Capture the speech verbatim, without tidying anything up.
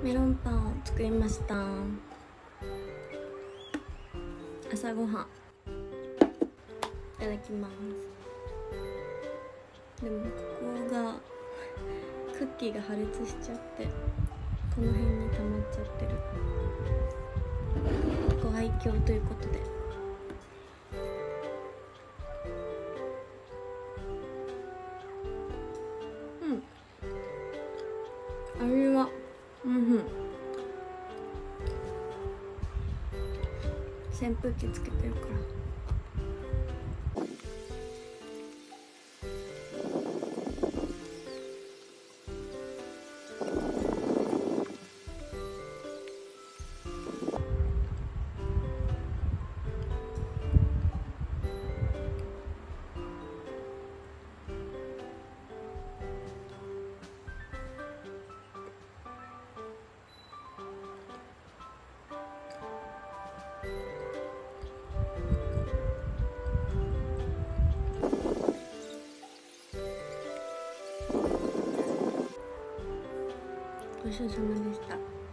メロンパンを作りました。朝ごはんいただきます。でもここがクッキーが破裂しちゃってこの辺に溜まっちゃってる。ご愛嬌ということでうん味はうんうん扇風機つけてるから。ごちそうさまでした。